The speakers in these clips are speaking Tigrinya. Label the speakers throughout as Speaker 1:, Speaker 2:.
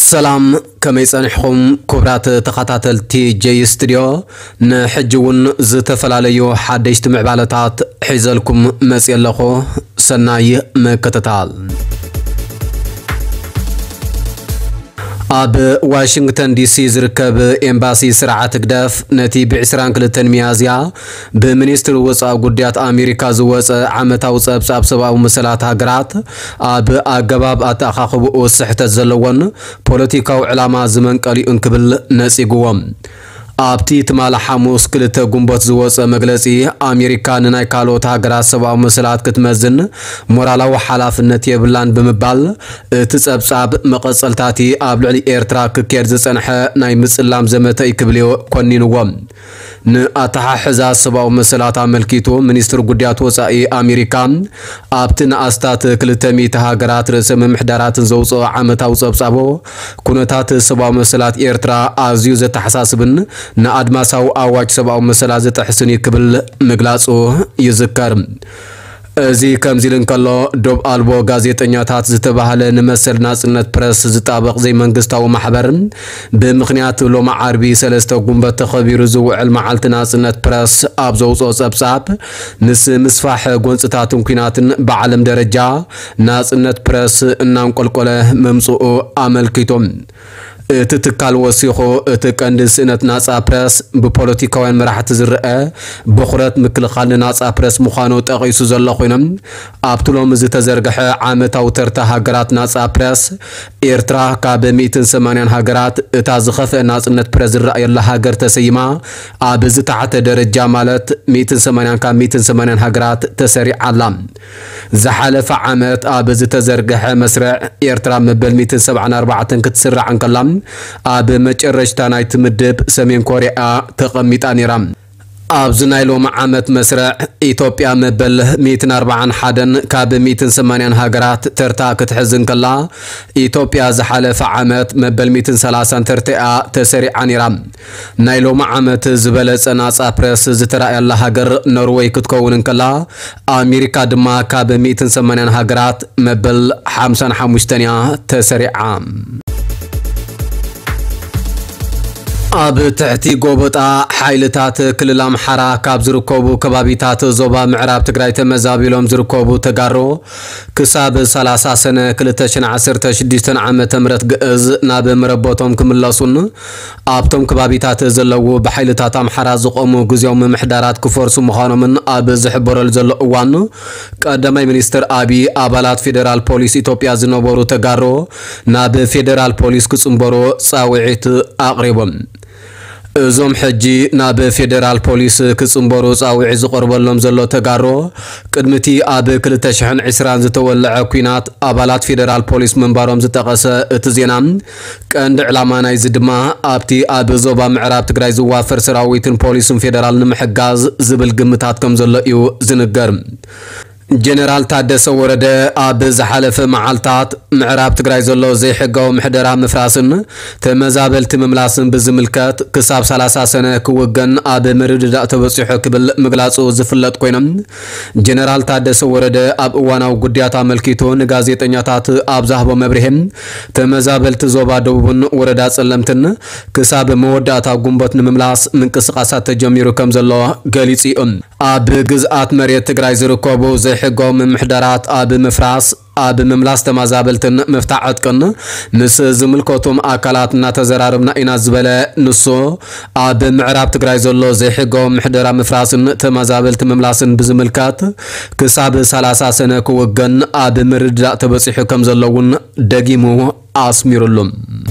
Speaker 1: سلام كما يصنحكم كبرات تخاتلتي جستوديو نحجون زتفلاليو حدشت معبالتات حيزلكم مسيلخو سناي مكتتال اب واشنطن دي سي زركب امباسي سرعه قدف نتي بعسران كلتن ميازيا بمنستر وصا غديات امريكا زوص عمتاو صبصاب سباو مسلات هاغرات اب اغباب اتاخخبو وسحت زلون بوليتيكاو علامه زمن قلي انكبل نصيغوم ابتي تمال حموس كلته غنبوت زوص مغلጺ امريكا ناي كالوت هاغرات سباو مسلات كتمزن مورالاو حلافنت يبلان بمبال تصبصاب مقصلتاتي ابلعلي ايرترا كير زصنحه ناي مسلام زمتاي كبليو كونينوم ناتها حزا سباو مسلات ملكيتو منستر غديات وصاي امريكا ابتن استات كلتمي تهاغرات رسم محدارات زوصو عمتاو صبصابو كونتات سباو مسلات ايرترا ازيو زتحساسبن نادماساو اواج سباو مسلات زتحسني كبل مغلاصو يذكر زي كمزيلن كلو دوب البو غازيطنياتات زتباهله نمسل ناصنت بريس زطابق زي منغستاو محبر بمخنيات لوما عربي سلسته غنبت تخبير زوعل معالت ناصنت بريس ابزوصو صبصاب نس مسفاح غونصتاتن كيناتن بعالم درجه ناصنت بريس انانقلقله ممصو املكيتم تتكال وسيخو تكندس انت ناصا بريس ببوليتيكاوين مراحت زرقه بخرات مكلخال ناصا بريس مخانو تقيسو زلو خوينم ابتلوم زتزرغح عامتاو ترتا هاغرات ناصا بريس ايرترا كاب 180 هاغرات اتا زخف ناصنت بريس الرأي الله هاغر تسيما ابز تحت درجه مالت 180 كاب 180 هاغرات تسريع علام زحلف عامت ابز تزرغح مسرع ايرترا مبل 174 كتسرع عنكلام اب مچرشتا ناي تمدب سمين كوريا تقميطا نيرام ابزنايلو معامت مسرع ايثيوبيا مبل 140 حدن كاب 180 هاغرات ترتا كتحزن كلا ايثيوبيا زحلف عامت مبل 130 ترتا تسريع نيرام نايلو معامت زبلص ناصا بريس زتراي الله هاغر نروي كتكون كلا امريكا دما كاب 180 هاغرات مبل 55 تسريع اب تحتي غوبطا حيلتات كلل امحرا كاب زركوبو كبابيتات زوبا معراب تግራይ ተመዛቢሎም ዝርከቡ ተጋሮ ክሳብ 30 ሰነ 2016 ዓመተ ምህረት ግዕዝ ናብ ምረቦቶም ክምለሱን ኣብቶም ከባቢታት ዘለው በحيلታት امحرا ዝቆሙ ግዜው ምሕዳራት ክፈርሱ ምዃኖምን ኣብ ዝሕበረል ዘሎ እዋን ቀዳማይ ሚኒስትር አቢ አባላት ፊደራል ፖሊስ ኢትዮጵያ ዝነበሩ ተጋሮ ናብ ፊደራል ፖሊስ ክጽንበሩ ጻውዒት አቅሪቦም زوم حجي ناب فيدرال بوليس كصنبرو صاوعي زقربلهم زلو تغارو قدمتي اب 2020 زتولع كوينات ابالات فيدرال بوليس منبارهم زتقس اتزينام قند علما ناي زدما ابتي اب زوبا معراب تግራይ زوافر سراويتن بوليسن فيدرال نمحغاز زبل قمتات كم زلو يو زنقر جنرال تادس ورد اب زحلف معالتات معراب تግራይ زلو زي حقو محدرا مفراسن تمزابلت مملاسن بزملكات كساب 30 سنه كوغن اب مرددا تبصيح كبل مغلاصو زفلط كوينم جنرال تادس ورد اب واناو غدياتا ملكيتو نغازيطنياتات اب زحبو مبرهم تمزابلت زوبا دوبن وردا صلمتن كساب موداتا غنبت مملاس منقسقاسات تجميرو كم زلو غليصيون اب غزات مريت تግራይ زركوبو حقوم محدرات اب مفراس اب مملاس تمازابلتن مفتاعت كن نس زملكوتم اكلاتنا تزراربنا اينا زبله نسو اب معراب تግራይ زلو زي حقوم محدرا مفراسن تمازابلت مملاسن بزملكات كساب 30 سنه كوغن اب مردا تبصيح كم زلون دغيمو اسميرلم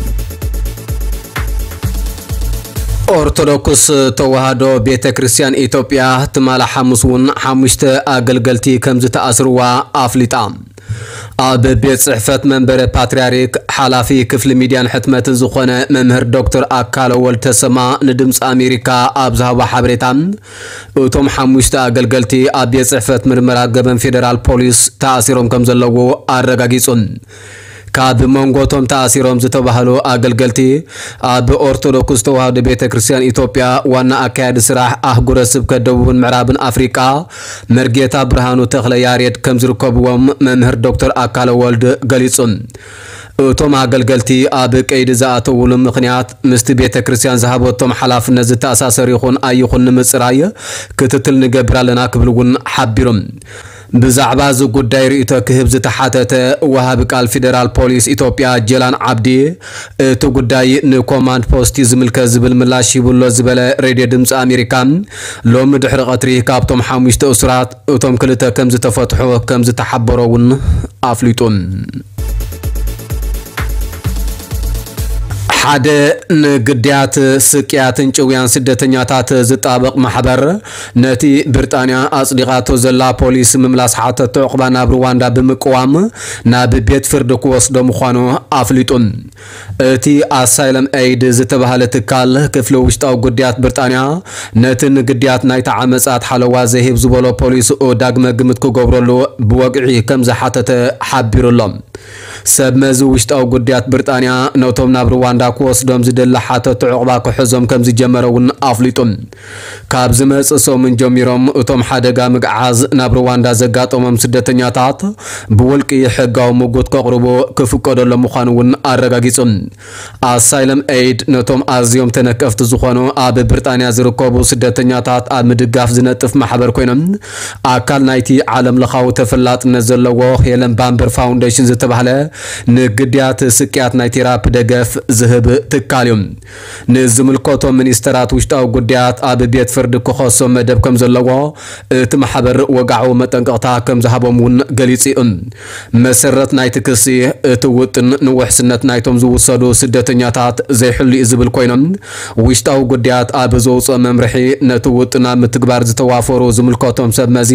Speaker 1: ኦርቶዶክስ ተዋህዶ ቤተክርስቲያን ኢትዮጵያ ትማላ ሐሙስውን ሐሙሽተ አገልገልቲ ከምዝ ተአስርዋ አፍሊጣ ኣብ ቤት ጽሕፈት መንበረ ፓትርያርክ ሓላፊ ክፍል ሚድያን ሕትመት ዝኾነ መምህር ዶክተር አካለ ወልተሰማ ንድምጽ አሜሪካ ኣብ ዝሃባ ሓበሬታ እቶም ሐሙሽተ አገልገልቲ ኣብ ቤት ጽሕፈት ምርመራ ገበን ፌደራል ፖሊስ ተአሲሮም ከም ዘለዎ አረጋጊጹን كاب منغوتوم تأثيرهم زتبهلو أقلقلتي بأورتودوكس توهاد بيتا كريستيان إثيوبيا وانا أكاد سراح أهجر سبك دوبن معرابن أفريقيا مرجيتا برهانو تخلى ياريد كمزركوبوم منهر دكتور أكال والد غاليسون እቶም አገልገልቲ ኣብ ቀይዲ ዝኣተውሉ ምኽንያት ምስቲ ቤተ ክርስቲያን ዝሃበቶም ሓላፍነት ዝተኣሳሰር ይኹን ኣይኹን ንምፅራይ ክትትል ንገብር ኣለና ክብል እውን ሓቢሮም ብዛዕባ እዚ ጉዳይ ርእቶ ክህብ ዝተሓተተ ወሃቢ ቃል ፌደራል ፖሊስ ኢትዮጵያ ጀላን ዓብዲ እቲ ጉዳይ ንኮማንድ ፖስት ዝምልከት ዝብል ምላሽ ይብሎ ዝበለ ሬድዮ ድምፂ ኣሜሪካ ሎሚ ድሕሪ ቀትሪ ካብቶም 5 እስራት እቶም ክልተ ከም ዝተፈትሑ ከም ዝተሓበሮ እውን ኣፍሊጦም ሓደ ንግድያት ስቅያትን ጭውያን ስደተኛታት ዝጣበቅ ማሕበር ነቲ ብሪጣንያ ኣጽዲቃቶ ዘላ ፖሊስ ምምላስ ሓተት ዕቁባ ናብ ሩዋንዳ ብምቅዋም ናብ ቤት ፍርዲ ክወስዶ ምዃኑ ኣፍሊጡን እቲ ኣሳይለም ኤይድ ዝተባሃለ ትካል ክፍሊ ውሽጣዊ ጉዳያት ብሪጣንያ ነቲ ንግድያት ናይቲ ዓመጻት ሓለዋ ዘሂብ ዝበሎ ፖሊስ ዳግመ ግምት ክገብረሉ ብወግዒ ከም ዝሓተተ ሓቢሩሎም ሰብ መዚ ውሽጣዊ ጉዳያት ብሪጣንያ ነቶም ናብ ሩዋንዳ ክወስዶም ዝደላ ሓተት ዕቁባ ክሕዞም ከም ዝጀመረውን ኣፍሊጡም ካብ ዝመጽእ ሰሙን ጀሚሮም እቶም ሓደጋ ምግዓዝ ናብ ሩዋንዳ ዘጋጠሞም ስደተኛታት ብውልቂ ሕጋዊ ሙጉት ከቕርቡ ክፍቀደሎም ምዃኑ እውን ኣረጋጊጾም ኣሳይለም ኤይድ ነቶም ኣዝዮም ተነከፍቲ ዝኾኑ ኣብ ብሪጣንያ ዝርከቡ ስደተኛታት ኣብ ምድጋፍ ዝነጥፍ ማሕበር ኮይኖም ኣካል ናይቲ ዓለም ለኻዊ ተፈላጥነት ዘለዎ ሄለን ባምበር ፋውንዴሽን ዝተባሃለ ንግድያት ስቅያት ናይ ቴራፒ ደገፍ ዝህብ ትካልዮም ንዝምልከቶም ሚኒስተራት ውሽጣዊ ጉዳያት ኣብ ቤት ፍርዲ ክኸሶም መደብ ከም ዘለዎ እቲ ማሕበር ወጋዓዊ መጠንቀቕታ ከም ዝሃቦም እውን ገሊጹም መሰረት ናይቲ ክሲ እቲ ውጥን ንውሕስነት ናይቶም ዝውሰዱ ስደተኛታት ዘይሕሉ ዝብል ኮይኖም ውሽጣዊ ጉዳያት ኣብ ዘውፅኦ መምርሒ ነቲ ውጥና ምትግባር ዝተዋፈሩ ዝምልከቶም ሰብ መዚ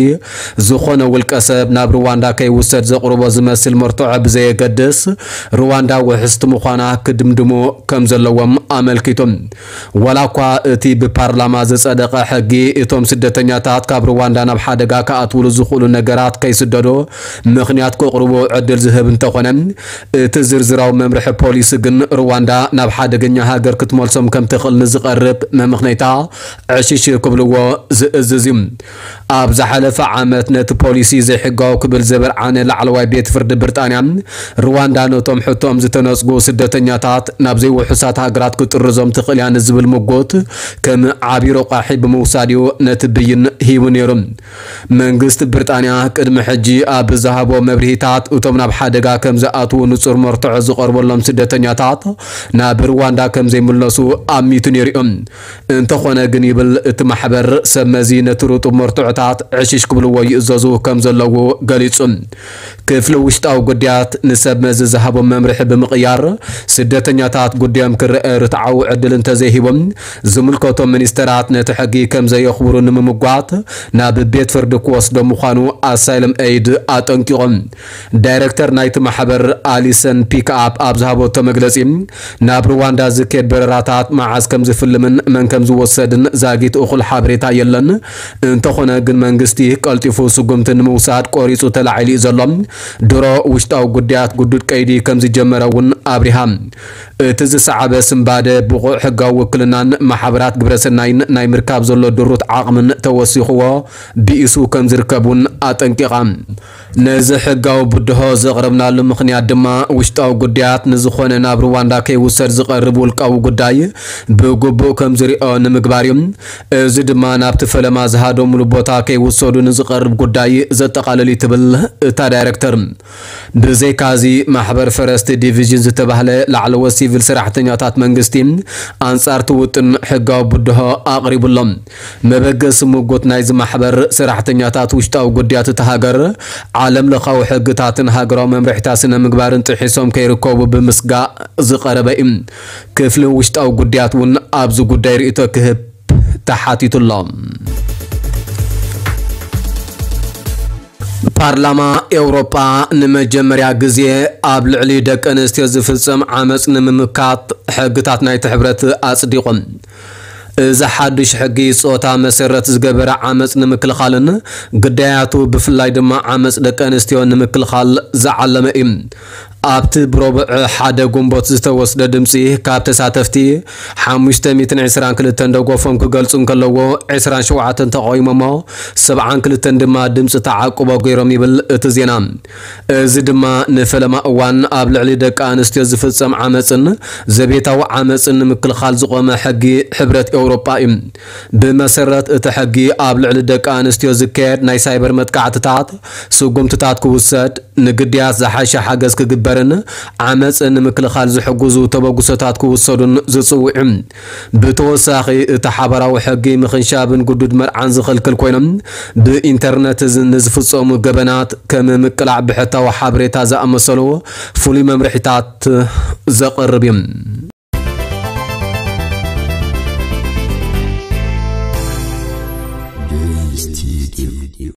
Speaker 1: ዝኾነ ውልቀ ሰብ ናብ ሩዋንዳ ከይውሰድ ዘቕርቦ ዝመስል መርትዖ ብዘየገድስ ሩዋንዳ ውሕስቲ ምዃና ክድምድሞ ከም ዘለዎም ኣመልኪቶም ወላኳ እቲ ብፓርላማ ዝጸደቀ ሕጊ እቶም ስደተኛታት ካብ ሩዋንዳ ናብ ሓደጋ ከኣትውሉ ዝኽእሉ ነገራት ከይስደዶ ምኽንያት ከቕርቡ ዕድል ዝህብ እንተኾነ እቲ ዝርዝራዊ መምርሒ ፖሊስ ግን ሩዋንዳ ናብ ሓደገኛ ሃገር ክትመልሶም ከም ትኽእል ንዝቐርብ መምኽነታ ዕሽሽ ክብልዎ ዝእዝዝ እዩ ኣብ ዝሓለፈ ዓመት ነቲ ፖሊሲ ዘይሕጋዊ ክብል ዘበርዓነ ላዕለዋይ ቤት ፍርዲ ብሪጣንያ ሩዋንዳ ነቶም ሕቶም ዝተነጽጉ ስደተኛታት ናብ ዘይውሕሳት ሃገራት ክጥርዞም ትኽእል እያ ንዝብል ሙጎት ከም ዓቢሮ ቋሒ ብምውሳድ ነቲ ብይን ሂቡ ነይሩ መንግስቲ ብሪጣንያ ቅድሚ ሕጂ ኣብ ዝሃቦ መብርሂታት እቶም ናብ ሓደጋ ከም ዝኣትዉ ንጹር መርትዖ ዝቐርበሎም ስደተኛታት ናብ ሩዋንዳ ከም ዘይምለሱ ኣሚቱ ነይሮም እንተኾነ ግን ይብል እቲ ማሕበር ሰብ መዚ ነቲ ርጡብ መርትዖታት ዕሽሽ ክብልዎ ይእዘዙ ከም ዘለዉ ገሊጹ ክፍሊ ውሽጣዊ ጉዳያት ንሰብ መዚ ዝሃቦ መምርሒ ብምቕያር ስደተኛታት ጉዳዮም ክርአ ርትዓዊ ዕድል እንተዘይሂቦም ዝምልከቶም ሚኒስተራት ነቲ ሕጊ ከም ዘየኽብሩ ንምምጓት ናብ ቤት ፍርዲ ክወስዶ ምዃኑ ኣሳይለም ኤይድ ኣጠንቂቖም ዳይሬክተር ናይቲ ማሕበር ኣሊሰን ፒክኣፕ ኣብ ዝሃበቶ መግለጺ ናብ ሩዋንዳ ዝከድ በረራታት መዓዝ ከም ዝፍልምን መን ከም ዝወሰድን ዛጊት እኹል ሓበሬታ የለን እንተኾነ ግን መንግስቲ ቀልጢፉ ስጉምቲ ንምውሳድ ቆሪጹ ተላዒሉ ዘሎም ድሮ ውሽጣዊ ጉዳያት ጉዱድ ቀይዲ ከም ዝጀመረ እውን ኣብሪሃም እቲ ዝሰዓበ ስምባደ ብቑዕ ሕጋዊ ውክልናን ማሕበራት ግብረሰናይን ናይ ምርካብ ዘሎ ድሩት ዓቕምን ተወሲኽዎ ቢኢሱ ከም ዝርከቡን ኣጠንቂቓ ነዚ ሕጋዊ ብድሆ ዘቕረብናሉ ምኽንያት ድማ ውሽጣዊ ጉዳያት ንዝኾነ ናብ ሩዋንዳ ከይውሰድ ዝቐርብ ውልቃዊ ጉዳይ ብግቡእ ከም ዝሪኦ ንምግባር እዩ እዚ ድማ ናብቲ ፈለማ ዝሃደምሉ ቦታ ከይውሰዱ ንዝቐርብ ጉዳይ ዘጠቓልል ትብል እታ ዳይሬክተር ብዘይካዚ ማሕበር ፈረስቲ ዲቪዥን ዝተባህለ ላዕለወ ሲቪል ሰራሕተኛታት መንግስቲ ኣንጻር ትውጥን ሕጋዊ ብድሆ ኣቕሪቡሎም መበገሲ ሙጉት ናይዚ ማሕበር ሰራሕተኛታት ውሽጣዊ ጉዳያት እቲ ሃገር ዓለም ለኻዊ ሕግታትን ሃገራዊ መምርሒታት ስነ ምግባርን ጥሒሶም ከይርከቡ ብምስጋእ ዝቐረበ እዩ ክፍሊ ውሽጣዊ ጉዳያት እውን ኣብዚ ጉዳይ ርእቶ ክህብ ተሓቲቱሎም ፓርላማ ኤውሮጳ ንመጀመርያ ግዜ ኣብ ልዕሊ ደቂ ኣንስትዮ ዝፍጸም ዓመፅ ንምምካት ሕግታት ናይቲ ሕብረት ኣጽዲቖም እዚ ሓድሽ ሕጊ ጾታ መሰረት ዝገበረ ዓመፅ ንምክልኻልን ግዳያቱ ብፍላይ ድማ ዓመፅ ደቂ ኣንስትዮ ንምክልኻል ዝዓለመ እዩ ኣብቲ ብሮብዕ ሓደ ጉንቦት ዝተወስደ ድምፂ ካብ ተሳተፍቲ 522 ደጎፎም ክገልጹን ከለዎ 27 ተቃዊሞሞ 72 ድማ ድምፂ ተዓቁቦ ገይሮም ይብል እቲ ዜና እዚ ድማ ንፈለማ እዋን ኣብ ልዕሊ ደቂ ኣንስትዮ ዝፍጸም ዓመፅን ዘቤታዊ ዓመፅን ንምክልኻል ዝቆመ ሕጊ ሕብረት ኤውሮጳ እዩ ብመሰረት እቲ ሕጊ ኣብ ልዕሊ ደቂ ኣንስትዮ ዝካየድ ናይ ሳይበር መጥቃዕትታት ስጉምትታት ክውሰድ ንግድያት ዝሓሸ ሓገዝ ክግበርን ዓመፅን ንምክልኻል ዝሕግዙ ተበጉሶታት ክውሰዱን ዝጽውዕ ብተወሳኺ እቲ ሓበራዊ ሕጊ ምኽንሻብን ጉዱድ መርዓን ዝኽልክል ኮይኖም ብኢንተርነት ንዝፍጸሙ ገበናት ከም ምቅላዕ ብሕታዊ ሓበሬታ ዝኣመሰሉ ፍሉይ መምርሒታት ዘቕርብ እዩ